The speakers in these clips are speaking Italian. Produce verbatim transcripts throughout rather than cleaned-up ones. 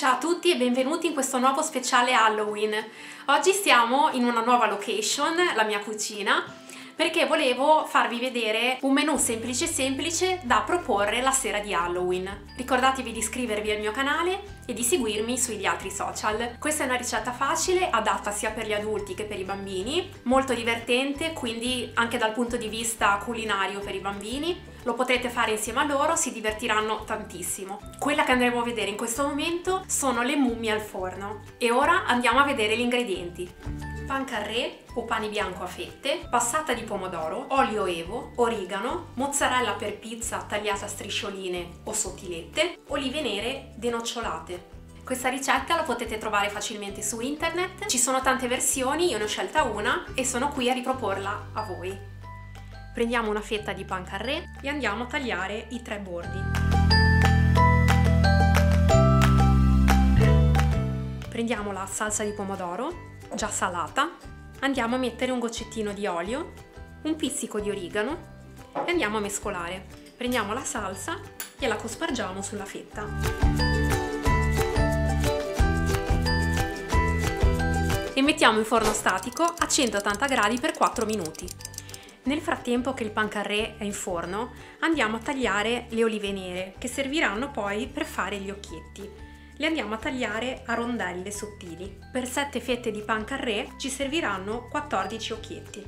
Ciao a tutti e benvenuti in questo nuovo speciale Halloween. Oggi siamo in una nuova location, la mia cucina, perché volevo farvi vedere un menù semplice semplice da proporre la sera di Halloween. Ricordatevi di iscrivervi al mio canale e di seguirmi sugli altri social. Questa è una ricetta facile, adatta sia per gli adulti che per i bambini, molto divertente, quindi anche dal punto di vista culinario per i bambini. Lo potrete fare insieme a loro, si divertiranno tantissimo. Quella che andremo a vedere in questo momento sono le mummie al forno. E ora andiamo a vedere gli ingredienti. Pan carré o pane bianco a fette, passata di pomodoro, olio evo, origano, mozzarella per pizza tagliata a striscioline o sottilette, olive nere denocciolate. Questa ricetta la potete trovare facilmente su internet, ci sono tante versioni, io ne ho scelta una e sono qui a riproporla a voi. Prendiamo una fetta di pan carré e andiamo a tagliare i tre bordi. Prendiamo la salsa di pomodoro, già salata, andiamo a mettere un goccettino di olio, un pizzico di origano e andiamo a mescolare. Prendiamo la salsa e la cospargiamo sulla fetta. E mettiamo in forno statico a centottanta gradi per quattro minuti. Nel frattempo che il pan carré è in forno, andiamo a tagliare le olive nere, che serviranno poi per fare gli occhietti. Le andiamo a tagliare a rondelle sottili. Per sette fette di pan carré ci serviranno quattordici occhietti.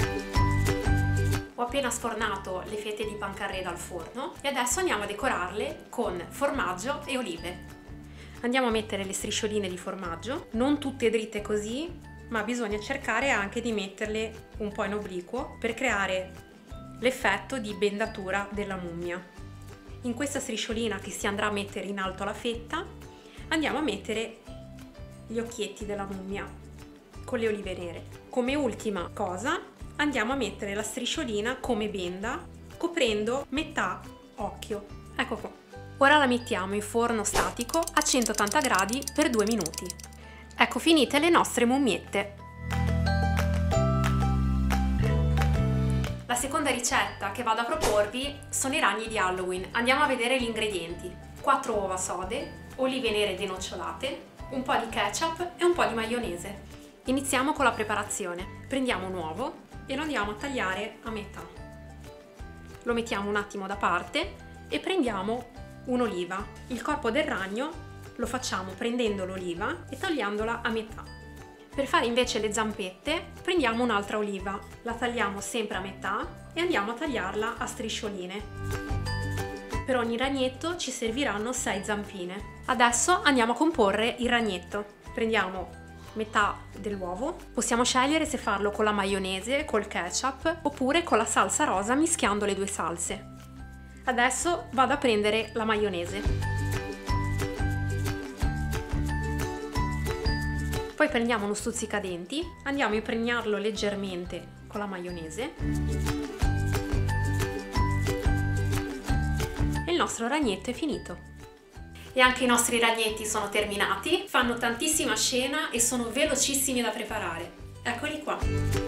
Ho appena sfornato le fette di pan carré dal forno e adesso andiamo a decorarle con formaggio e olive. Andiamo a mettere le striscioline di formaggio, non tutte dritte così, ma bisogna cercare anche di metterle un po' in obliquo per creare l'effetto di bendatura della mummia. In questa strisciolina che si andrà a mettere in alto alla fetta andiamo a mettere gli occhietti della mummia con le olive nere. Come ultima cosa andiamo a mettere la strisciolina come benda coprendo metà occhio. Ecco qua. Ora la mettiamo in forno statico a centottanta gradi per due minuti. Ecco finite le nostre mummiette. La seconda ricetta che vado a proporvi sono i ragni di Halloween. Andiamo a vedere gli ingredienti. quattro uova sode, olive nere denocciolate, un po' di ketchup e un po' di maionese. Iniziamo con la preparazione. Prendiamo un uovo e lo andiamo a tagliare a metà. Lo mettiamo un attimo da parte e prendiamo un'oliva. Il corpo del ragno lo facciamo prendendo l'oliva e tagliandola a metà. Per fare invece le zampette prendiamo un'altra oliva, la tagliamo sempre a metà e andiamo a tagliarla a striscioline. Per ogni ragnetto ci serviranno sei zampine. Adesso andiamo a comporre il ragnetto. Prendiamo metà dell'uovo, possiamo scegliere se farlo con la maionese, col ketchup oppure con la salsa rosa mischiando le due salse. Adesso vado a prendere la maionese. Poi prendiamo uno stuzzicadenti, andiamo a impregnarlo leggermente con la maionese e il nostro ragnetto è finito. E anche i nostri ragnetti sono terminati, fanno tantissima scena e sono velocissimi da preparare. Eccoli qua.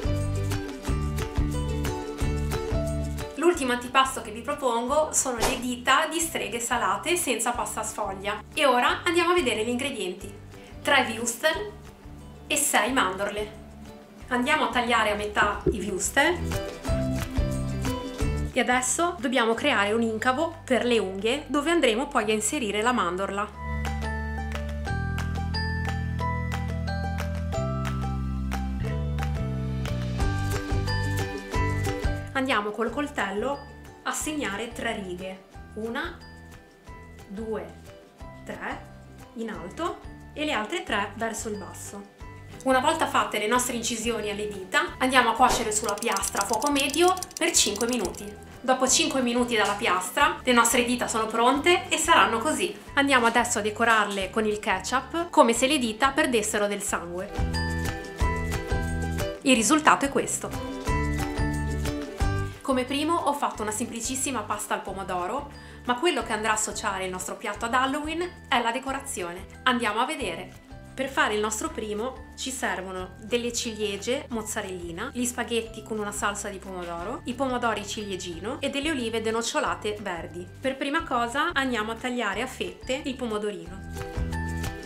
L'ultimo antipasto che vi propongo sono le dita di streghe salate senza pasta sfoglia. E ora andiamo a vedere gli ingredienti. tre wurstel e sei mandorle. Andiamo a tagliare a metà i wurstel e adesso dobbiamo creare un incavo per le unghie dove andremo poi a inserire la mandorla. Andiamo col coltello a segnare tre righe, una, due, tre in alto e le altre tre verso il basso. Una volta fatte le nostre incisioni alle dita, andiamo a cuocere sulla piastra a fuoco medio per cinque minuti. Dopo cinque minuti dalla piastra, le nostre dita sono pronte e saranno così. Andiamo adesso a decorarle con il ketchup, come se le dita perdessero del sangue. Il risultato è questo. Come primo ho fatto una semplicissima pasta al pomodoro, ma quello che andrà a associare il nostro piatto ad Halloween è la decorazione. Andiamo a vedere. Per fare il nostro primo ci servono delle ciliegie mozzarellina, gli spaghetti con una salsa di pomodoro, i pomodori ciliegino e delle olive denocciolate verdi. Per prima cosa andiamo a tagliare a fette il pomodorino.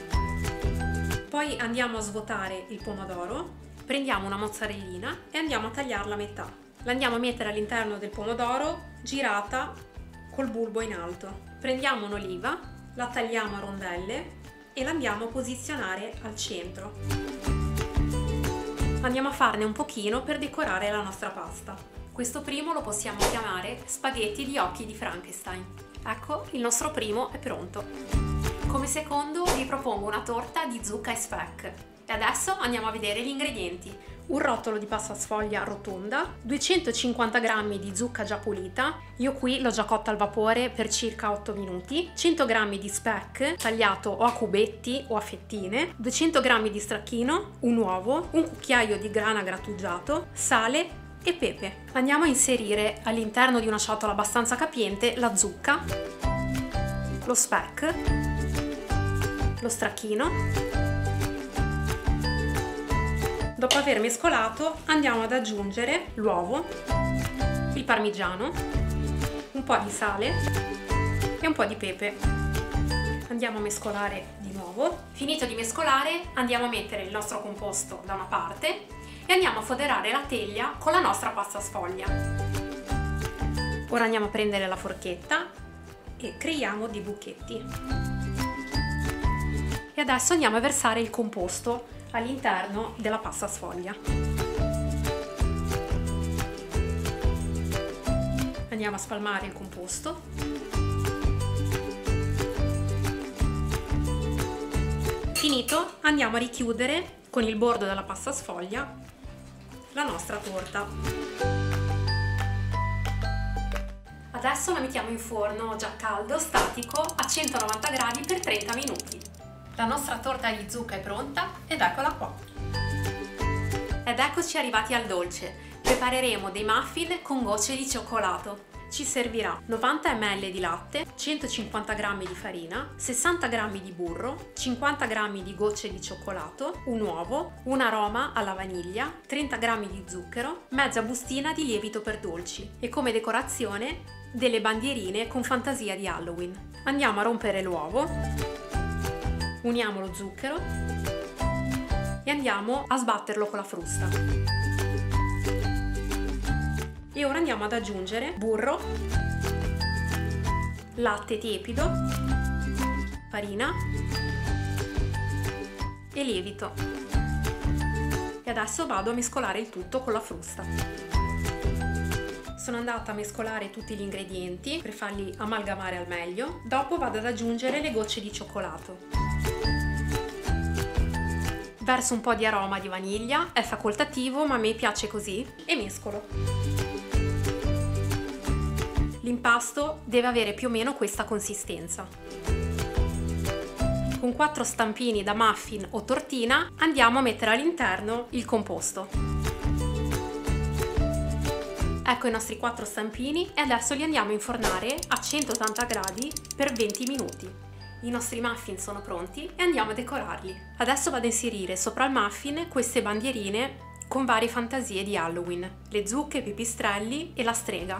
Poi andiamo a svuotare il pomodoro, prendiamo una mozzarellina e andiamo a tagliarla a metà. La andiamo a mettere all'interno del pomodoro girata col bulbo in alto. Prendiamo un'oliva, la tagliamo a rondelle e la andiamo a posizionare al centro. Andiamo a farne un pochino per decorare la nostra pasta. Questo primo lo possiamo chiamare spaghetti di occhi di Frankenstein. Ecco, il nostro primo è pronto. Come secondo vi propongo una torta di zucca e speck. E adesso andiamo a vedere gli ingredienti. Un rotolo di pasta sfoglia rotonda, duecentocinquanta grammi di zucca già pulita, io qui l'ho già cotta al vapore per circa otto minuti, cento grammi di speck tagliato o a cubetti o a fettine, duecento grammi di stracchino, un uovo, un cucchiaio di grana grattugiato, sale e pepe. Andiamo a inserire all'interno di una ciotola abbastanza capiente la zucca, lo speck, lo stracchino. Dopo aver mescolato andiamo ad aggiungere l'uovo, il parmigiano, un po' di sale e un po' di pepe. Andiamo a mescolare di nuovo. Finito di mescolare andiamo a mettere il nostro composto da una parte e andiamo a foderare la teglia con la nostra pasta sfoglia. Ora andiamo a prendere la forchetta e creiamo dei buchetti. E adesso andiamo a versare il composto all'interno della pasta sfoglia. Andiamo a spalmare il composto. Finito, andiamo a richiudere con il bordo della pasta sfoglia la nostra torta. Adesso la mettiamo in forno già caldo, statico, a centonovanta gradi per trenta minuti. La nostra torta di zucca è pronta ed eccola qua. Ed eccoci arrivati al dolce. Prepareremo dei muffin con gocce di cioccolato. Ci servirà novanta millilitri di latte, centocinquanta grammi di farina, sessanta grammi di burro, cinquanta grammi di gocce di cioccolato, un uovo, un aroma alla vaniglia, trenta grammi di zucchero, mezza bustina di lievito per dolci e come decorazione delle bandierine con fantasia di Halloween. Andiamo a rompere l'uovo. Uniamo lo zucchero e andiamo a sbatterlo con la frusta. E ora andiamo ad aggiungere burro, latte tiepido, farina e lievito. E adesso vado a mescolare il tutto con la frusta. Sono andata a mescolare tutti gli ingredienti per farli amalgamare al meglio. Dopo vado ad aggiungere le gocce di cioccolato. Verso un po' di aroma di vaniglia, è facoltativo ma a me piace così, e mescolo. L'impasto deve avere più o meno questa consistenza. Con quattro stampini da muffin o tortina andiamo a mettere all'interno il composto. Ecco i nostri quattro stampini e adesso li andiamo a infornare a centottanta gradi per venti minuti. I nostri muffin sono pronti e andiamo a decorarli. Adesso vado a inserire sopra il muffin queste bandierine con varie fantasie di Halloween, le zucche, i pipistrelli e la strega.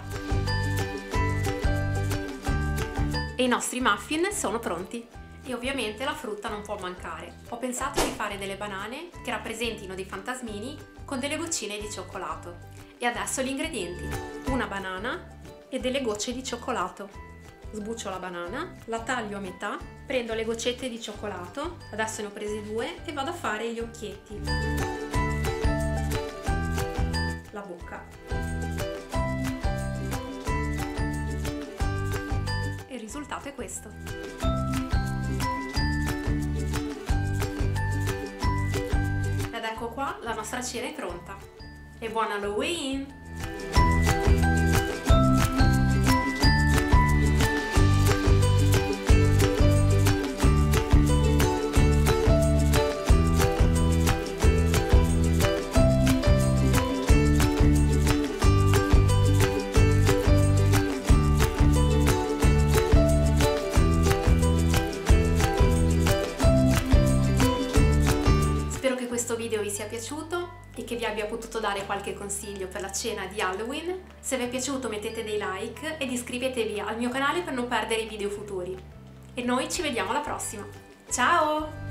E i nostri muffin sono pronti. E ovviamente la frutta non può mancare. Ho pensato di fare delle banane che rappresentino dei fantasmini con delle goccine di cioccolato. E adesso gli ingredienti: una banana e delle gocce di cioccolato. Sbuccio la banana, la taglio a metà, prendo le goccette di cioccolato, adesso ne ho prese due e vado a fare gli occhietti, la bocca e il risultato è questo. Ed ecco qua, la nostra cena è pronta. E buon Halloween! Questo video vi sia piaciuto e che vi abbia potuto dare qualche consiglio per la cena di Halloween. Se vi è piaciuto mettete dei like ed iscrivetevi al mio canale per non perdere i video futuri. E noi ci vediamo alla prossima. Ciao!